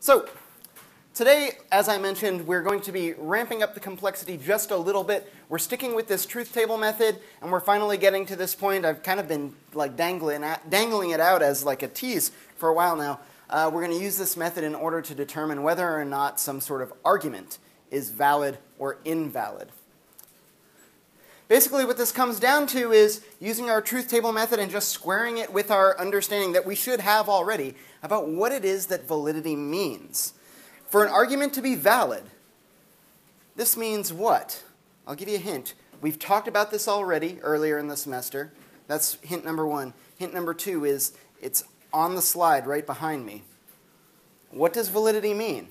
So today, as I mentioned, we're going to be ramping up the complexity just a little bit. We're sticking with this truth table method, and we're finally getting to this point. I've kind of been like dangling it out as like a tease for a while now. We're going to use this method in order to determine whether or not some sort of argument is valid or invalid. Basically, what this comes down to is using our truth table method and just squaring it with our understanding that we should have already about what it is that validity means. For an argument to be valid, this means what? I'll give you a hint. We've talked about this already earlier in the semester. That's hint number one. Hint number two is it's on the slide right behind me. What does validity mean?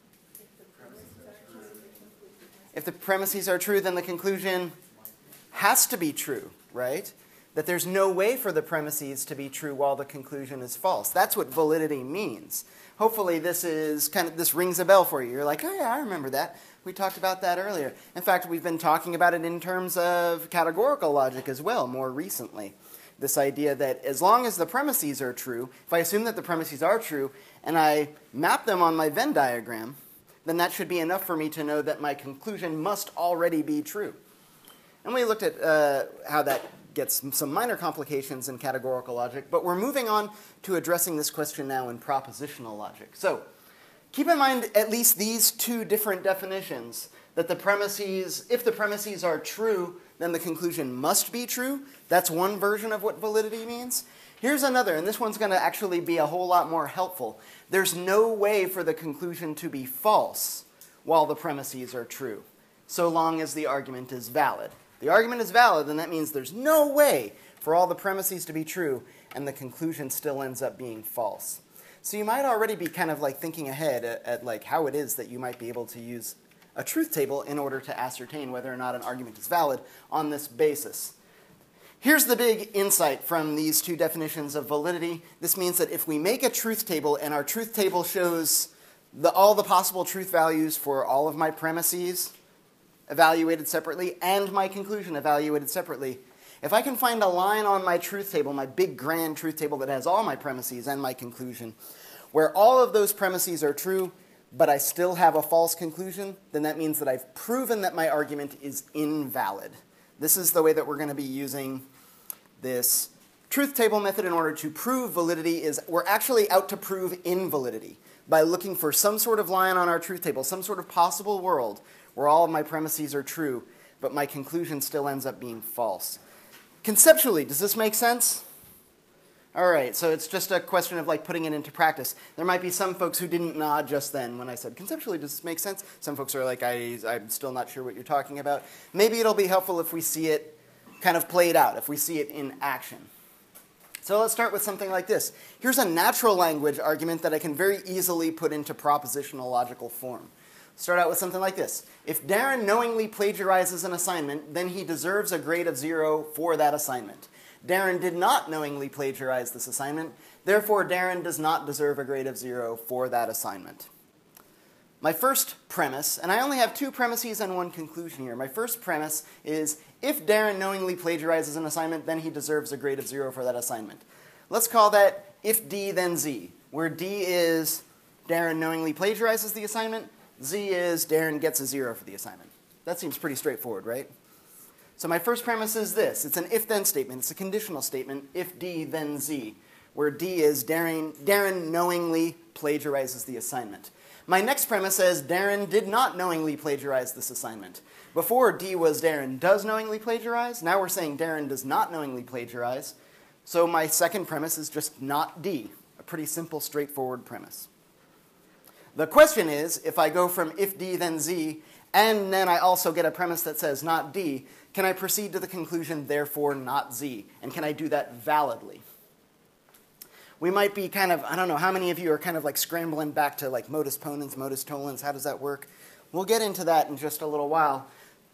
If the premises are true, then the conclusion has to be true, right? That there's no way for the premises to be true while the conclusion is false. That's what validity means. Hopefully this rings a bell for you. You're like, oh yeah, I remember that. We talked about that earlier. In fact, we've been talking about it in terms of categorical logic as well more recently. This idea that as long as the premises are true, if I assume that the premises are true and I map them on my Venn diagram, then that should be enough for me to know that my conclusion must already be true. And we looked at how that gets some minor complications in categorical logic, but we're moving on to addressing this question now in propositional logic. So keep in mind at least these two different definitions, that the premises, if the premises are true, then the conclusion must be true. That's one version of what validity means. Here's another, and this one's going to actually be a whole lot more helpful. There's no way for the conclusion to be false while the premises are true, so long as the argument is valid. The argument is valid, then that means there's no way for all the premises to be true, and the conclusion still ends up being false. So you might already be kind of like thinking ahead at like how it is that you might be able to use a truth table in order to ascertain whether or not an argument is valid on this basis. Here's the big insight from these two definitions of validity. This means that if we make a truth table and our truth table shows all the possible truth values for all of my premises evaluated separately and my conclusion evaluated separately, if I can find a line on my truth table, my big grand truth table that has all my premises and my conclusion, where all of those premises are true, but I still have a false conclusion, then that means that I've proven that my argument is invalid. This is the way that we're going to be using this truth table method in order to prove validity. Is we're actually out to prove invalidity by looking for some sort of line on our truth table, some sort of possible world where all of my premises are true, but my conclusion still ends up being false. Conceptually, does this make sense? All right, so it's just a question of like putting it into practice. There might be some folks who didn't nod just then when I said, conceptually, does this make sense? Some folks are like, I'm still not sure what you're talking about. Maybe it'll be helpful if we see it kind of played out, if we see it in action. So let's start with something like this. Here's a natural language argument that I can very easily put into propositional logical form. Start out with something like this. If Darren knowingly plagiarizes an assignment, then he deserves a grade of 0 for that assignment. Darren did not knowingly plagiarize this assignment, therefore Darren does not deserve a grade of 0 for that assignment. My first premise, and I only have two premises and one conclusion here. My first premise is if Darren knowingly plagiarizes an assignment, then he deserves a grade of 0 for that assignment. Let's call that if D then Z, where D is Darren knowingly plagiarizes the assignment, Z is Darren gets a 0 for the assignment. That seems pretty straightforward, right? So my first premise is this. It's an if-then statement. It's a conditional statement, if D, then Z, where D is Darren knowingly plagiarizes the assignment. My next premise says Darren did not knowingly plagiarize this assignment. Before, D was Darren does knowingly plagiarize. Now we're saying Darren does not knowingly plagiarize. So my second premise is just not D, a pretty simple, straightforward premise. The question is, if I go from if D, then Z, and then I also get a premise that says not D, can I proceed to the conclusion, therefore not Z? And can I do that validly? We might be kind of, I don't know, how many of you are kind of like scrambling back to like modus ponens, modus tollens, how does that work? We'll get into that in just a little while.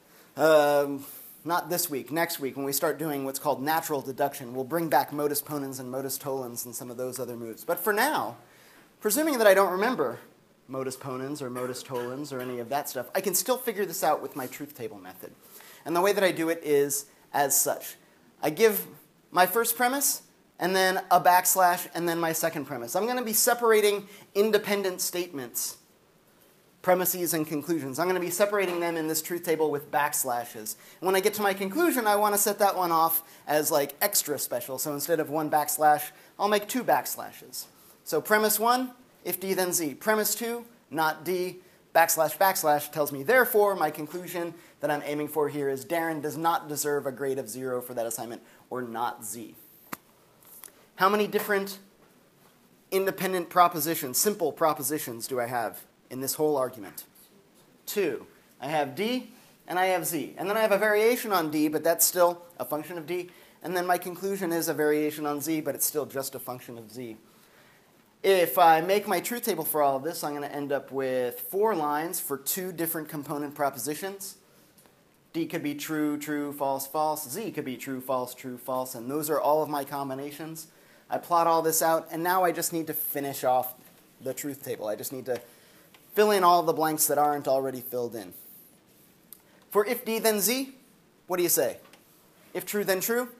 Not this week, next week, when we start doing what's called natural deduction, we'll bring back modus ponens and modus tollens and some of those other moves. But for now, presuming that I don't remember modus ponens or modus tollens or any of that stuff, I can still figure this out with my truth table method. And the way that I do it is as such. I give my first premise and then a backslash, and then my second premise. I'm going to be separating independent statements, premises and conclusions. I'm going to be separating them in this truth table with backslashes. And when I get to my conclusion, I want to set that one off as like extra special. So instead of one backslash, I'll make two backslashes. So premise 1, if D then Z. Premise 2, not D, backslash backslash tells me, therefore, my conclusion that I'm aiming for here is Darren does not deserve a grade of 0 for that assignment, or not Z. How many different independent propositions, simple propositions, do I have in this whole argument? 2. I have D and I have Z. And then I have a variation on D, but that's still a function of D. And then my conclusion is a variation on Z, but it's still just a function of Z. If I make my truth table for all of this, I'm going to end up with 4 lines for 2 different component propositions. D could be true, true, false, false. Z could be true, false, true, false. And those are all of my combinations. I plot all this out, and now I just need to finish off the truth table. I just need to fill in all the blanks that aren't already filled in. For if D then Z, what do you say? If true then true?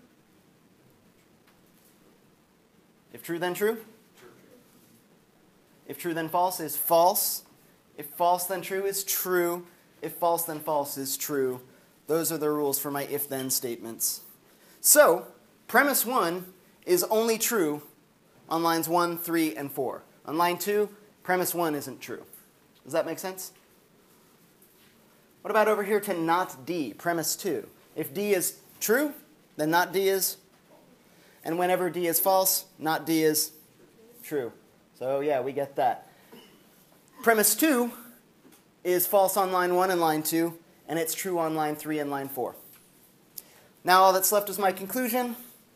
If true then true? If true then false is false. If false then true is true. If false then false is true. Those are the rules for my if-then statements. So, premise 1 is only true on lines 1, 3, and 4. On line 2, premise 1 isn't true. Does that make sense? What about over here to not D, premise 2? If D is true, then not D is, and whenever D is false, not D is true. So yeah, we get that. Premise 2 is false on line 1 and line 2, and it's true on line 3 and line 4. Now all that's left is my conclusion.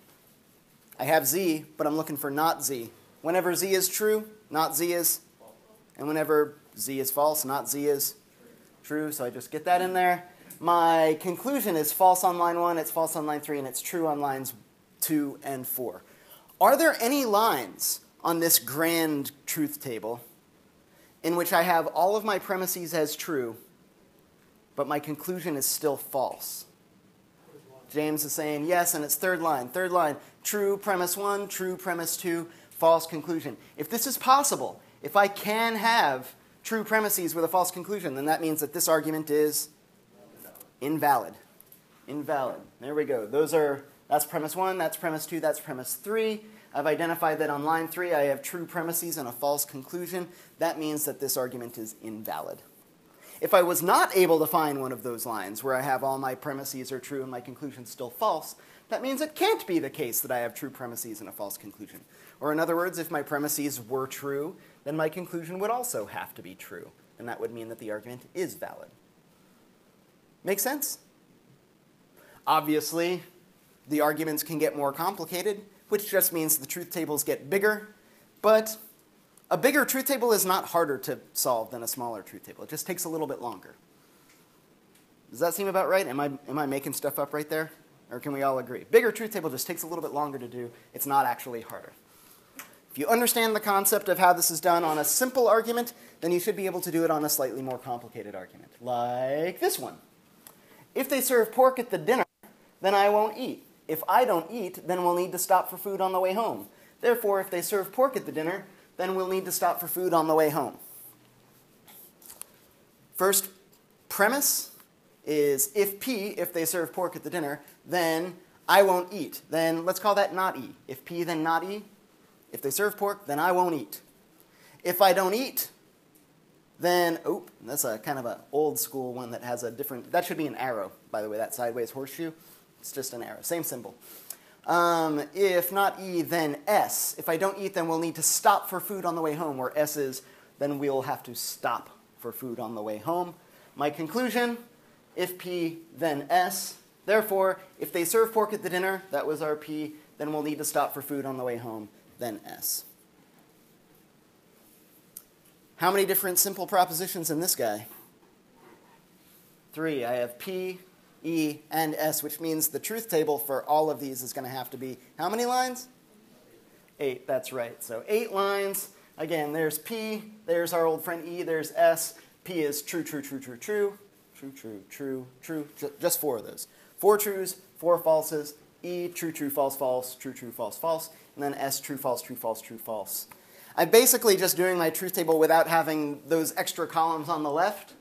I have Z, but I'm looking for not Z. Whenever Z is true, not Z is, and whenever Z is false, not Z is true, so I just get that in there. My conclusion is false on line 1, it's false on line 3, and it's true on lines 2 and 4. Are there any lines on this grand truth table in which I have all of my premises as true, but my conclusion is still false? James is saying yes, and it's third line. Third line, true premise 1, true premise 2, false conclusion. If this is possible, if I can have true premises with a false conclusion, then that means that this argument is invalid. Invalid. There we go. That's premise 1, that's premise 2, that's premise 3. I've identified that on line 3 I have true premises and a false conclusion. That means that this argument is invalid. If I was not able to find one of those lines where I have all my premises are true and my conclusion still false, that means it can't be the case that I have true premises and a false conclusion. Or in other words, if my premises were true, then my conclusion would also have to be true. And that would mean that the argument is valid. Make sense? Obviously, the arguments can get more complicated, which just means the truth tables get bigger. But a bigger truth table is not harder to solve than a smaller truth table. It just takes a little bit longer. Does that seem about right? Am I making stuff up right there? Or can we all agree? Bigger truth table just takes a little bit longer to do. It's not actually harder. If you understand the concept of how this is done on a simple argument, then you should be able to do it on a slightly more complicated argument, like this one. If they serve pork at the dinner, then I won't eat. If I don't eat, then we'll need to stop for food on the way home. Therefore, if they serve pork at the dinner, then we'll need to stop for food on the way home. First premise is if P, if they serve pork at the dinner, then I won't eat. Then let's call that not E. If P, then not E. If they serve pork, then I won't eat. If I don't eat, then, oh, that's a kind of an old school one that has a different, that should be an arrow, by the way, that sideways horseshoe. It's just an arrow, same symbol. If not E, then S. If I don't eat, then we'll need to stop for food on the way home, where S is, then we'll have to stop for food on the way home. My conclusion, if P, then S. Therefore, if they serve pork at the dinner, that was our P, then we'll need to stop for food on the way home, then S. How many different simple propositions in this guy? 3. I have P, E, and S, which means the truth table for all of these is going to have to be how many lines? 8, that's right. So 8 lines. Again, there's P, there's our old friend E, there's S. P is true, true, true, true, true, true, true, true, true. Just 4 of those. 4 trues, 4 falses. E, true, true, false, false, true, true, false, false. and then S, true, false, true, false, true, false. I'm basically just doing my truth table without having those extra columns on the left.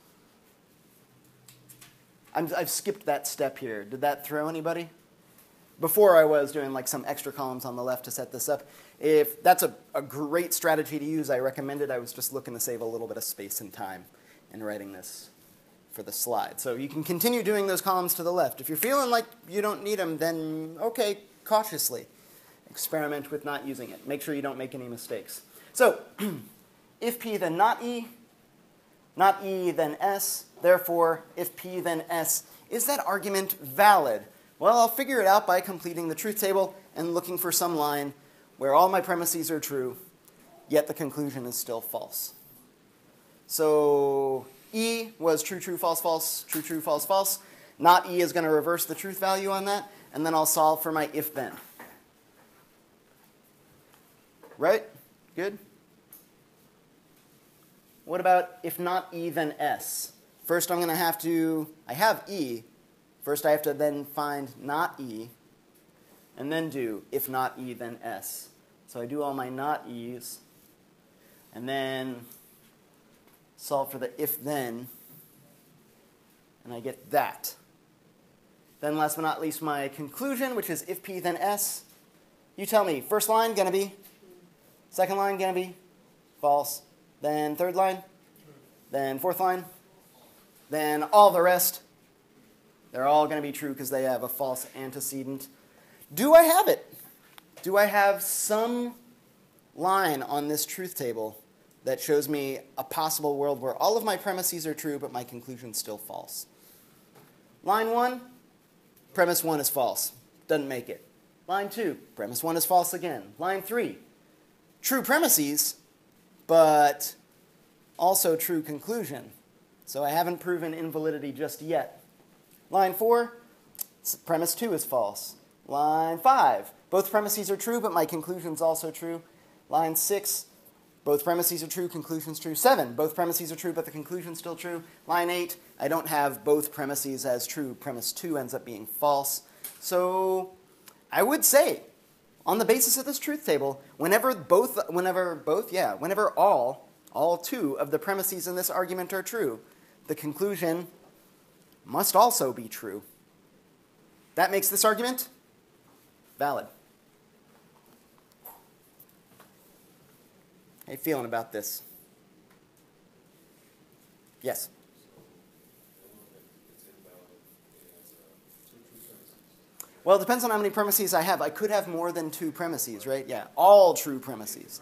I've skipped that step here. Did that throw anybody? Before I was doing like some extra columns on the left to set this up. If that's a great strategy to use, I recommend it. I was just looking to save a little bit of space and time in writing this for the slide. So you can continue doing those columns to the left. If you're feeling like you don't need them, then okay, cautiously experiment with not using it. Make sure you don't make any mistakes. So if P then not E then S, therefore if P then S, is that argument valid? Well, I'll figure it out by completing the truth table and looking for some line where all my premises are true, yet the conclusion is still false. So E was true, true, false, false, true, true, false, false. Not E is going to reverse the truth value on that, and then I'll solve for my if-then. Right? Good? What about if not E, then S? First I'm going to have to, I have E. First I have to then find not E, and then do if not E, then S. So I do all my not E's, and then solve for the if-then, and I get that. Then last but not least, my conclusion, which is if P, then S. You tell me, first line going to be? Second line going to be? False. Then third line? Then fourth line? Then all the rest? They're all going to be true because they have a false antecedent. Do I have it? Do I have some line on this truth table that shows me a possible world where all of my premises are true but my conclusion's still false? Line 1, premise 1 is false. Doesn't make it. Line 2, premise 1 is false again. Line 3, true premises, but also true conclusion. So I haven't proven invalidity just yet. Line 4, premise 2 is false. Line 5, both premises are true, but my conclusion's also true. Line 6, both premises are true, conclusion's true. 7, both premises are true, but the conclusion's still true. Line 8, I don't have both premises as true. Premise 2 ends up being false. So I would say, on the basis of this truth table, whenever all two of the premises in this argument are true, the conclusion must also be true. That makes this argument valid. How you feeling about this? Yes? Well, it depends on how many premises I have. I could have more than 2 premises, right? Yeah, all true premises.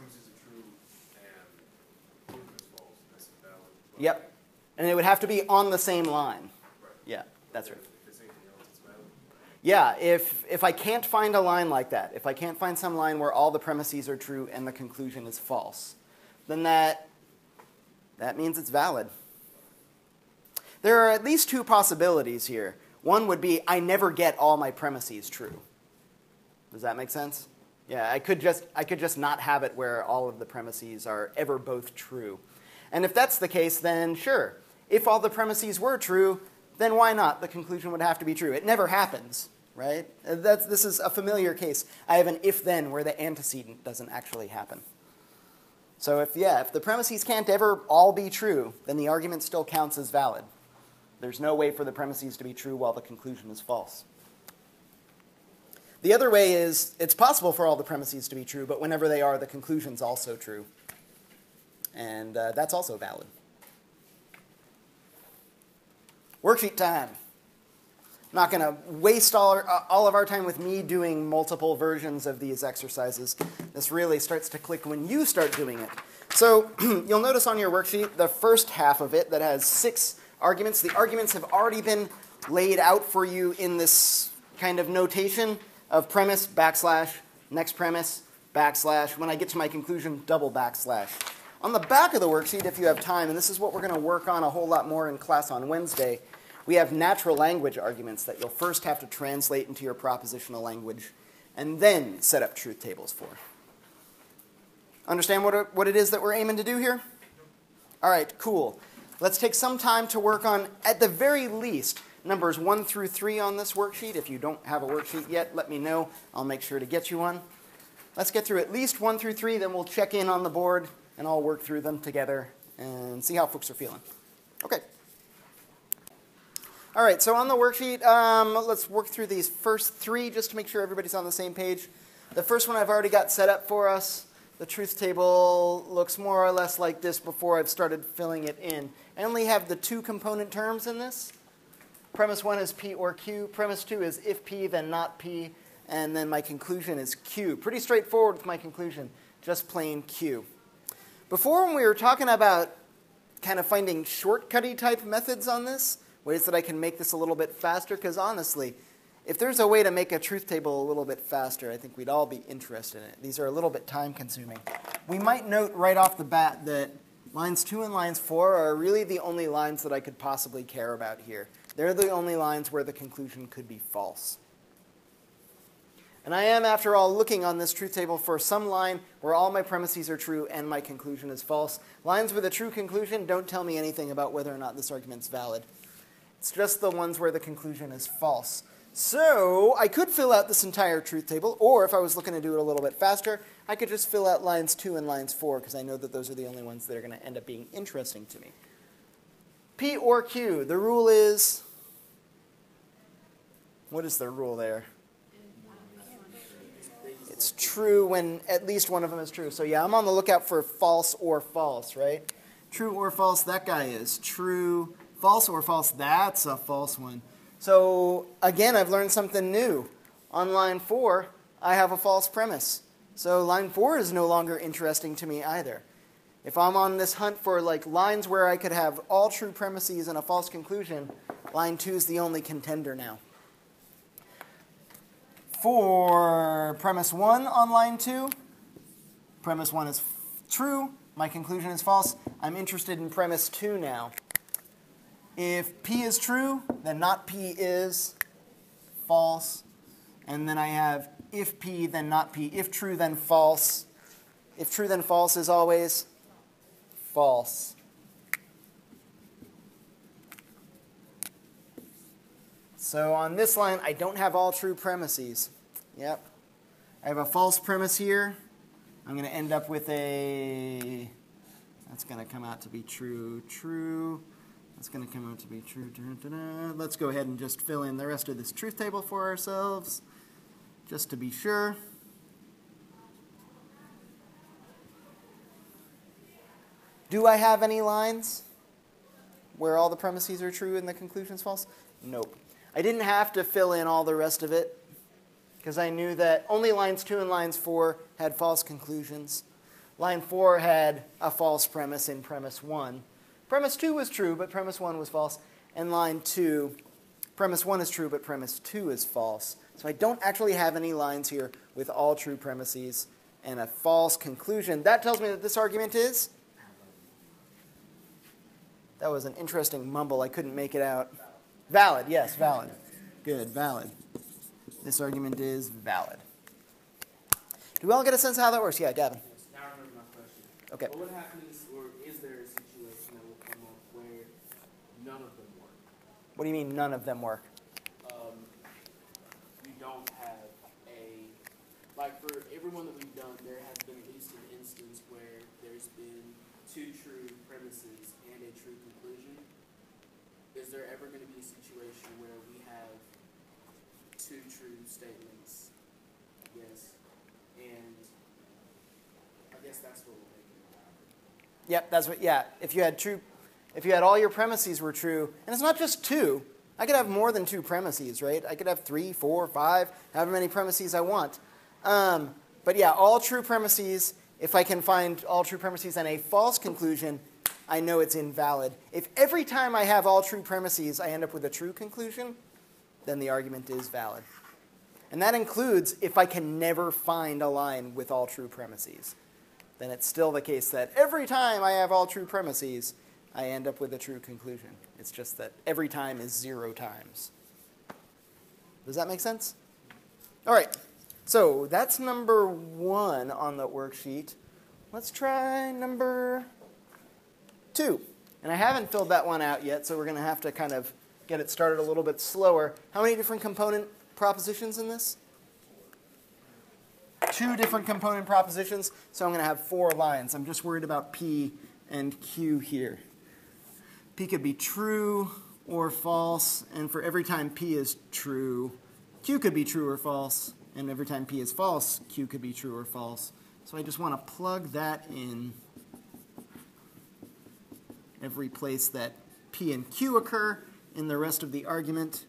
Yep. And it would have to be on the same line. Yeah, that's right. Yeah, if I can't find a line like that, if I can't find some line where all the premises are true and the conclusion is false, then that means it's valid. There are at least 2 possibilities here. One would be I never get all my premises true. Does that make sense? Yeah, I could just not have it where all of the premises are ever both true. And if that's the case, then sure. If all the premises were true, then why not? The conclusion would have to be true. It never happens, right? This is a familiar case. I have an if-then where the antecedent doesn't actually happen. So if the premises can't ever all be true, then the argument still counts as valid. There's no way for the premises to be true while the conclusion is false. The other way is it's possible for all the premises to be true, but whenever they are, the conclusion's also true. And that's also valid. Worksheet time. I'm not going to waste all of our time with me doing multiple versions of these exercises. This really starts to click when you start doing it. So you'll notice on your worksheet the first half of it that has 6 arguments. The arguments have already been laid out for you in this kind of notation of premise, backslash, next premise, backslash. When I get to my conclusion, double backslash. On the back of the worksheet, if you have time, and this is what we're going to work on a whole lot more in class on Wednesday, we have natural language arguments that you'll first have to translate into your propositional language and then set up truth tables for. Understand what it is that we're aiming to do here? All right, cool. Let's take some time to work on, at the very least, numbers 1 through 3 on this worksheet. If you don't have a worksheet yet, let me know. I'll make sure to get you one. Let's get through at least 1 through 3, then we'll check in on the board and I'll work through them together and see how folks are feeling. Okay. All right, so on the worksheet, let's work through these first 3 just to make sure everybody's on the same page. The first one I've already got set up for us. The truth table looks more or less like this before I've started filling it in. I only have the 2 component terms in this. Premise 1 is P or Q. Premise 2 is if P, then not P. And then my conclusion is Q. Pretty straightforward with my conclusion, just plain Q. Before, when we were talking about kind of finding shortcutty type methods on this, ways that I can make this a little bit faster, because honestly, if there's a way to make a truth table a little bit faster, I think we'd all be interested in it. These are a little bit time consuming. We might note right off the bat that lines 2 and lines 4 are really the only lines that I could possibly care about here. They're the only lines where the conclusion could be false. And I am, after all, looking on this truth table for some line where all my premises are true and my conclusion is false. Lines with a true conclusion don't tell me anything about whether or not this argument's valid. It's just the ones where the conclusion is false. So I could fill out this entire truth table, or if I was looking to do it a little bit faster, I could just fill out lines 2 and lines 4, because I know that those are the only ones that are going to end up being interesting to me. P or Q, the rule is, what is the rule there? It's true when at least one of them is true. So yeah, I'm on the lookout for false or false, right? True or false, that guy is true. False or false, that's a false one. So again, I've learned something new. On line 4, I have a false premise. So line 4 is no longer interesting to me either. If I'm on this hunt for like lines where I could have all true premises and a false conclusion, line 2 is the only contender now. For premise 1 on line 2, premise 1 is true, my conclusion is false. I'm interested in premise 2 now. If P is true, then not P is false. And then I have if P, then not P. If true, then false. If true, then false is always false. So on this line, I don't have all true premises. Yep. I have a false premise here. I'm going to end up with a, that's going to come out to be true, true. That's going to come out to be true. Let's go ahead and just fill in the rest of this truth table for ourselves, just to be sure. Do I have any lines where all the premises are true and the conclusion is false? Nope. I didn't have to fill in all the rest of it because I knew that only lines 2 and lines 4 had false conclusions. Line 4 had a false premise in premise 1. Premise 2 was true, but premise 1 was false. And line 2, premise 1 is true, but premise 2 is false. So I don't actually have any lines here with all true premises and a false conclusion. That tells me that this argument is? That was an interesting mumble. I couldn't make it out. Valid, yes, valid. Good, valid. This argument is valid. Do we all get a sense of how that works? Yeah, Gavin. Yes, now I remember my question. Okay. What would happen or is there a situation that will come up where none of them work? What do you mean none of them work? You don't have a, like for everyone that we've done, there has been at least an instance where there's been 2 true premises and a true conclusion. Is there ever going to be a situation where we have 2 true statements, I guess, and I guess that's what we're thinking about. Yep, that's what, yeah. If you had all your premises were true, and it's not just 2, I could have more than 2 premises, right? I could have 3, 4, 5, however many premises I want. But yeah, all true premises, if I can find all true premises and a false conclusion, I know it's invalid. If every time I have all true premises, I end up with a true conclusion, then the argument is valid. And that includes if I can never find a line with all true premises. Then it's still the case that every time I have all true premises, I end up with a true conclusion. It's just that every time is 0 times. Does that make sense? All right. So that's number 1 on the worksheet. Let's try number 2. And I haven't filled that one out yet, so we're going to have to kind of get it started a little bit slower. How many different component propositions in this? two different component propositions, so I'm going to have 4 lines. I'm just worried about P and Q here. P could be true or false, and for every time P is true, Q could be true or false, and every time P is false, Q could be true or false. So I just want to plug that in every place that P and Q occur in the rest of the argument.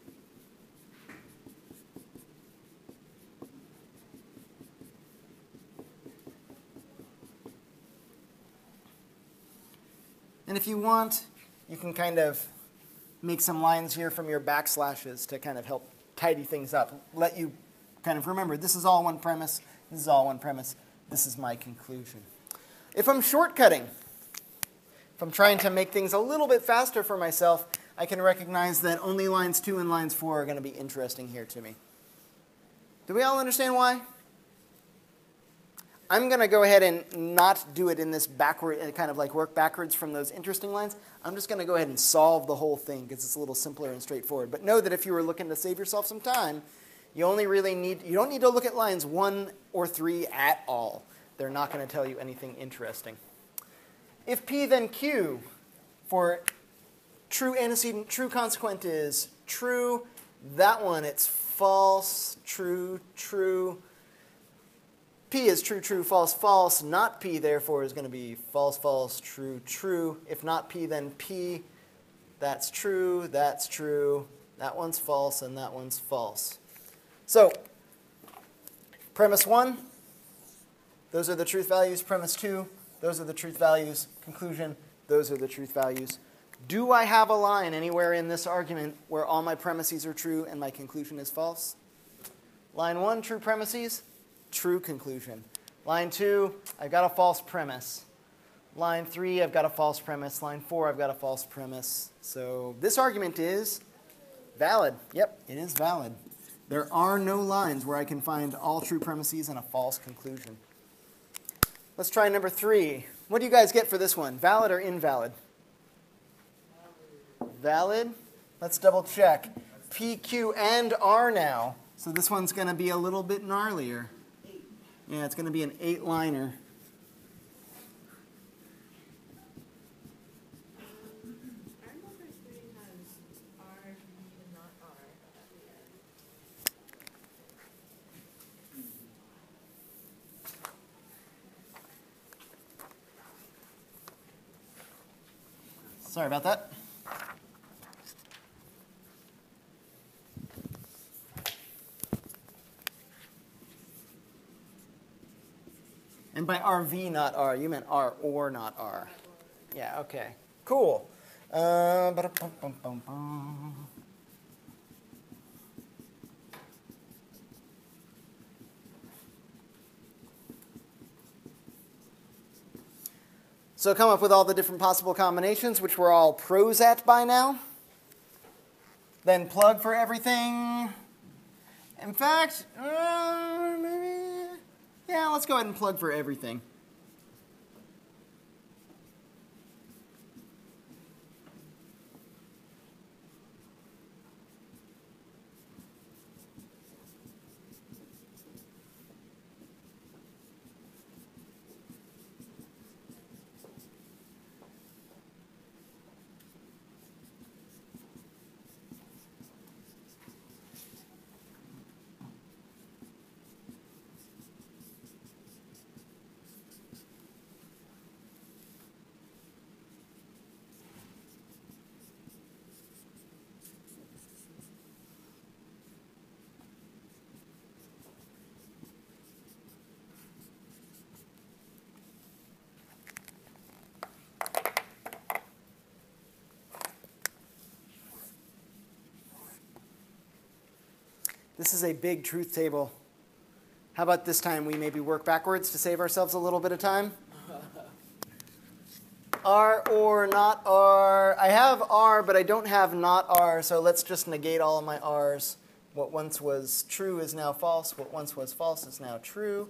And if you want, you can kind of make some lines here from your backslashes to kind of help tidy things up. Let you kind of remember, this is all one premise, this is all one premise, this is my conclusion. If I'm shortcutting, if I'm trying to make things a little bit faster for myself, I can recognize that only lines 2 and lines 4 are going to be interesting here to me. Do we all understand why? I'm going to go ahead and not do it in this backward, kind of like work backwards from those interesting lines. I'm just going to go ahead and solve the whole thing because it's a little simpler and straightforward. But know that if you were looking to save yourself some time, you don't need to look at lines 1 or 3 at all. They're not going to tell you anything interesting. If P then Q for true antecedent, true consequent is true, that one it's false, true, true. P is true, true, false, false. Not P, therefore, is going to be false, false, true, true. If not P, then P. That's true, that's true. That one's false, and that one's false. So, premise 1, those are the truth values. Premise 2, those are the truth values. Conclusion, those are the truth values. Do I have a line anywhere in this argument where all my premises are true and my conclusion is false? Line 1, true premises. True conclusion. Line 2, I've got a false premise. Line 3, I've got a false premise. Line 4, I've got a false premise. So this argument is valid. Yep, it is valid. There are no lines where I can find all true premises and a false conclusion. Let's try number 3. What do you guys get for this one? Valid or invalid? Valid. Let's double check. P, Q, and R now. So this one's going to be a little bit gnarlier. Yeah, it's going to be an 8-liner. Our number 3 has R, B, and not R at the end. Sorry about that. And by RV, not R, you meant R or not R. Yeah, okay. Cool. So come up with all the different possible combinations, which we're all pros at by now. Then plug for everything. In fact, maybe... yeah, let's go ahead and plug for everything. This is a big truth table. How about this time we maybe work backwards to save ourselves a little bit of time? R or not R. I have R, but I don't have not R, so let's just negate all of my R's. What once was true is now false. What once was false is now true.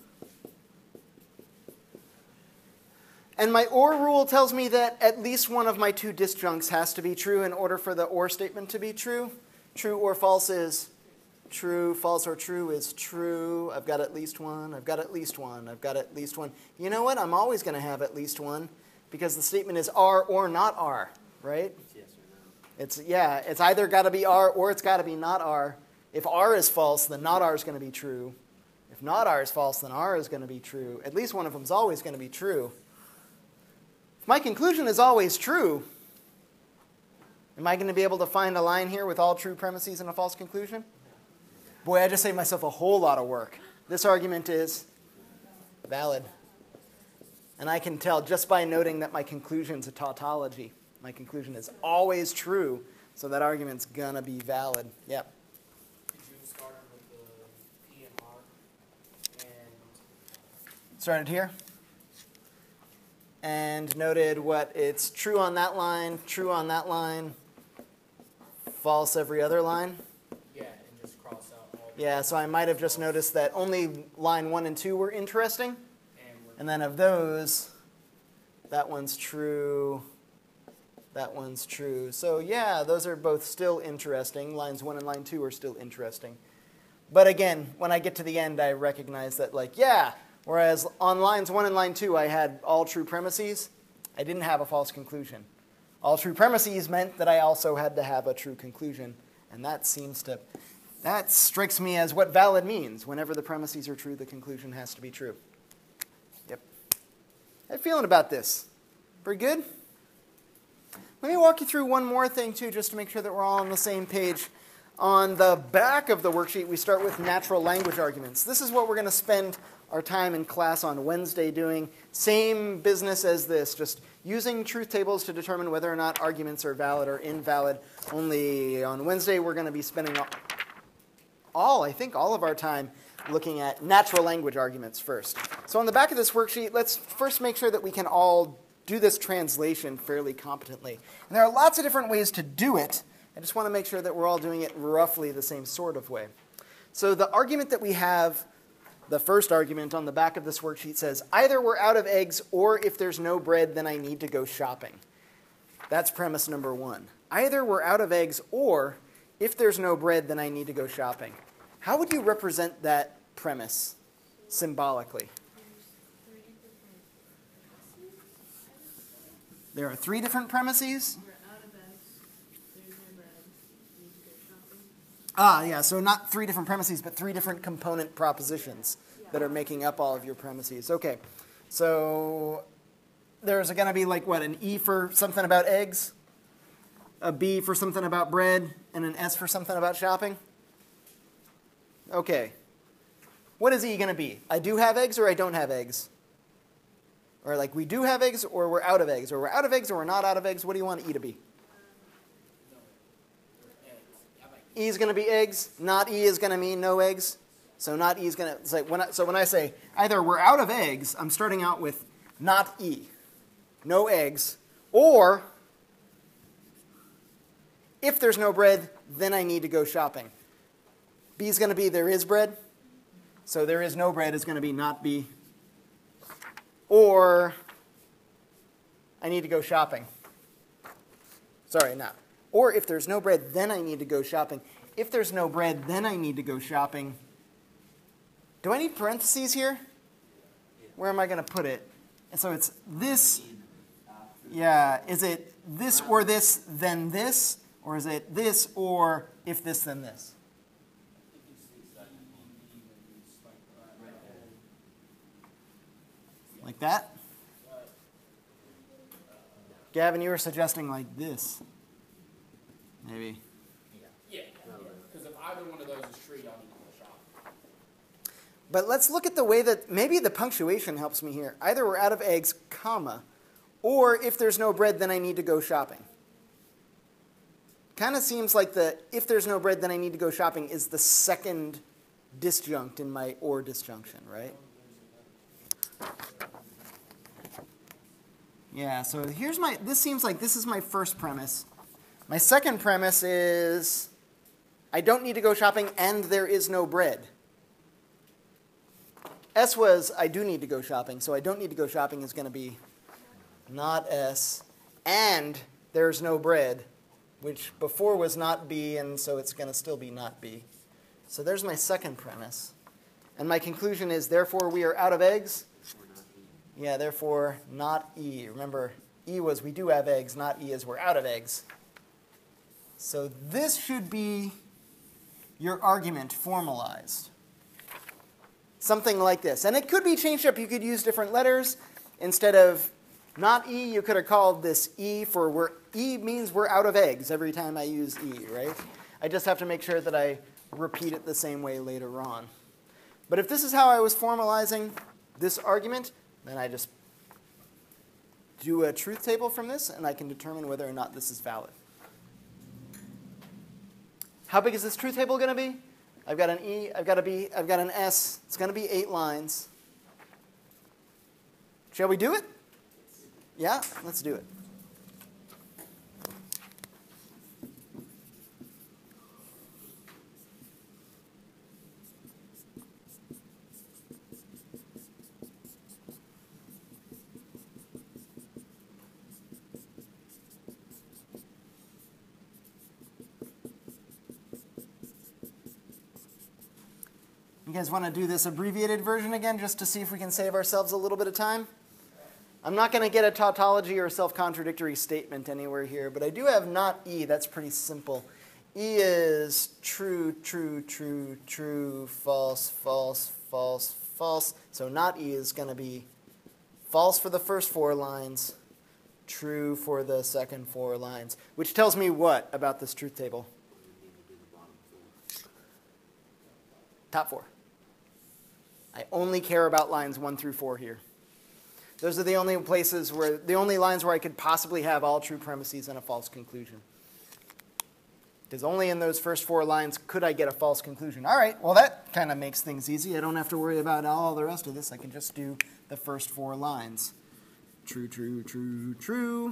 And my OR rule tells me that at least one of my 2 disjuncts has to be true in order for the OR statement to be true. True or false is true, false, or true is true. I've got at least one. I've got at least one. I've got at least one. You know what? I'm always going to have at least one because the statement is are or not are, right? Yes or no. It's either got to be are or it's got to be not are. If are is false, then not are is going to be true. If not are is false, then are is going to be true. At least one of them is always going to be true. If my conclusion is always true, am I going to be able to find a line here with all true premises and a false conclusion? Boy, I just saved myself a whole lot of work. This argument is valid. And I can tell just by noting that my conclusion's a tautology. My conclusion is always true, so that argument's going to be valid. Yep. Did you start with the P and R and Started here. And noted what it's true on that line, false every other line. yeah, and just cross out all the Yeah, so I might have just noticed that only line 1 and 2 were interesting. and we're And then of those, that one's true, that one's true. So yeah, those are both still interesting. Lines 1 and line 2 are still interesting. But again, when I get to the end, I recognize that whereas on lines 1 and line 2, I had all true premises, I didn't have a false conclusion. All true premises meant that I also had to have a true conclusion. And that strikes me as what valid means. Whenever the premises are true, the conclusion has to be true. Yep. How you feeling about this? Pretty good? Let me walk you through one more thing, too, just to make sure that we're all on the same page. On the back of the worksheet, we start with natural language arguments. This is what we're going to spend our time in class on Wednesday doing. Same business as this, just using truth tables to determine whether or not arguments are valid or invalid. Only on Wednesday, we're going to be spending all of our time looking at natural language arguments first. So on the back of this worksheet, let's first make sure that we can all do this translation fairly competently. And there are lots of different ways to do it. I just want to make sure that we're all doing it roughly the same sort of way. So the argument that we have, the first argument on the back of this worksheet says, either we're out of eggs or if there's no bread, then I need to go shopping. That's premise number 1. Either we're out of eggs or if there's no bread, then I need to go shopping. How would you represent that premise symbolically? There are 3 different premises. We're out of eggs, there's no bread, need to go shopping. Yeah, so not 3 different premises, but 3 different component propositions that are making up all of your premises. Okay, so there's going to be an E for something about eggs, a B for something about bread, and an S for something about shopping? Okay. What is E going to be? I do have eggs or I don't have eggs? Or we do have eggs or we're out of eggs? Or we're out of eggs or we're not out of eggs? What do you want E to be? E is going to be eggs. Not E is going to mean no eggs. So not E is going to... when I say either we're out of eggs, I'm starting out with not E, no eggs, or if there's no bread, then I need to go shopping. B is going to be there is bread. So there is no bread is going to be not B. Or I need to go shopping. Sorry, not. Or if there's no bread, then I need to go shopping. If there's no bread, then I need to go shopping. Do I need parentheses here? Where am I going to put it? And so it's this. Yeah, is it this or this, then this? Or is it this or if this, then this? Like that? Gavin, you were suggesting like this. Maybe. yeah, because if either one of those is true, y'all need to go shop. But let's look at the way that maybe the punctuation helps me here. Either we're out of eggs, comma, or if there's no bread, then I need to go shopping. Kind of seems like the if there's no bread, then I need to go shopping is the second disjunct in my or disjunction, right? Yeah, so this seems like this is my first premise. My second premise is I don't need to go shopping and there is no bread. S was I do need to go shopping, so I don't need to go shopping is going to be not S, and there's no bread, which before was not B, and so it's going to still be not B. So there's my second premise. And my conclusion is, therefore, we are out of eggs. Yeah, therefore, not E. Remember, E was we do have eggs, not E is we're out of eggs. So this should be your argument formalized. Something like this. And it could be changed up. You could use different letters. Instead of not E, you could have called this E for where E means we're out of eggs every time I use E, right? I just have to make sure that I repeat it the same way later on. But if this is how I was formalizing this argument, then I just do a truth table from this, and I can determine whether or not this is valid. How big is this truth table going to be? I've got an E, I've got a B, I've got an S. It's going to be 8 lines. Shall we do it? Yeah? Let's do it. You guys want to do this abbreviated version again just to see if we can save ourselves a little bit of time? I'm not going to get a tautology or self-contradictory statement anywhere here, but I do have not E. That's pretty simple. E is true, true, true, true, false, false, false, false. So not E is going to be false for the first 4 lines, true for the second 4 lines, which tells me what about this truth table? Top 4. I only care about lines 1 through 4 here. Those are the only places where, the only lines where I could possibly have all true premises and a false conclusion. Because only in those first 4 lines could I get a false conclusion. All right, well that kind of makes things easy. I don't have to worry about all the rest of this. I can just do the first 4 lines. True, true, true, true.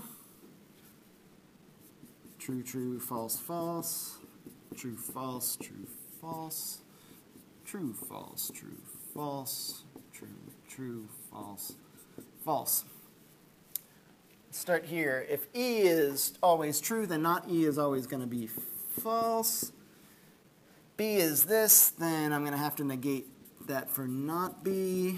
True, true, false, false. True, false, true, false. True, false, true, false. True, true, false, false. Let's start here. If E is always true, then not E is always going to be false. B is this, then I'm going to have to negate that for not B.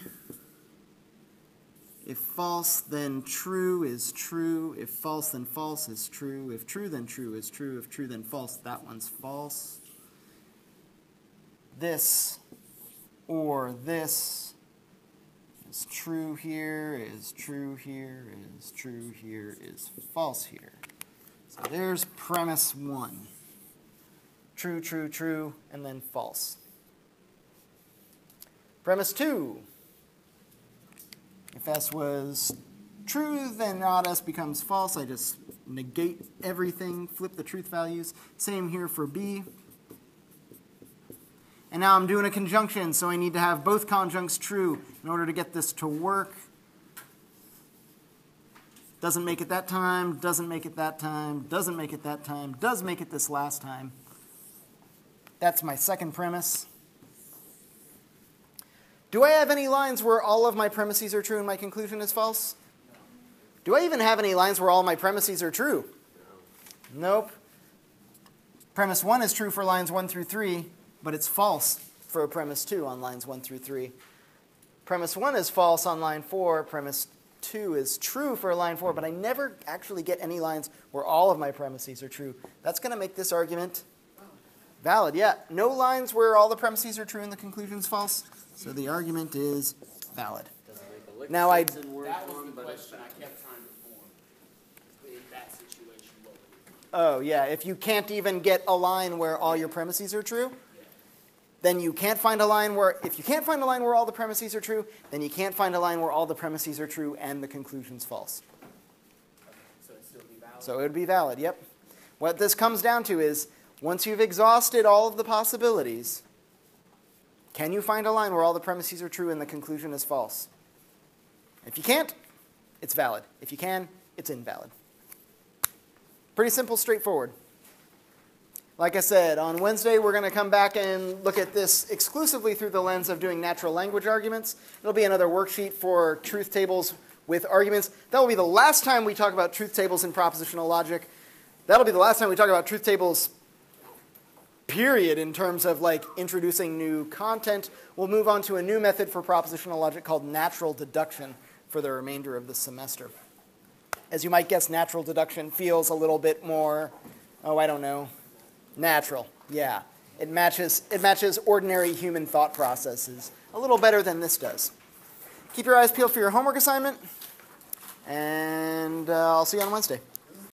If false, then true is true. If false, then false is true. If true, then true is true. If true, then false, that one's false. This or this is true here, is true here, is true here, is false here. So there's premise 1. True, true, true, and then false. Premise 2. If S was true, then not S becomes false. I just negate everything, flip the truth values. Same here for B. And now I'm doing a conjunction, so I need to have both conjuncts true in order to get this to work. Doesn't make it that time, doesn't make it that time, doesn't make it that time, does make it this last time. That's my second premise. Do I have any lines where all of my premises are true and my conclusion is false? Do I even have any lines where all my premises are true? Nope. Premise 1 is true for lines 1 through 3. But it's false for premise 2 on lines 1 through 3. Premise 1 is false on line 4. Premise 2 is true for line 4, but I never actually get any lines where all of my premises are true. That's going to make this argument valid. Yeah, no lines where all the premises are true and the conclusion's false. So the argument is valid. Now that was the question I kept trying to form. In that situation, what would it be? Oh, yeah, if you can't even get a line where all your premises are true, then you can't find a line where, if you can't find a line where all the premises are true, then you can't find a line where all the premises are true and the conclusion's false. So it'd still be valid? So it would be valid, yep. What this comes down to is, once you've exhausted all of the possibilities, can you find a line where all the premises are true and the conclusion is false? If you can't, it's valid. If you can, it's invalid. Pretty simple, straightforward. Like I said, on Wednesday, we're going to come back and look at this exclusively through the lens of doing natural language arguments. It'll be another worksheet for truth tables with arguments. That will be the last time we talk about truth tables in propositional logic. That'll be the last time we talk about truth tables period in terms of like introducing new content. We'll move on to a new method for propositional logic called natural deduction for the remainder of the semester. As you might guess, natural deduction feels a little bit more, oh, I don't know, natural. Yeah, it matches ordinary human thought processes a little better than this does. Keep your eyes peeled for your homework assignment, and I'll see you on Wednesday.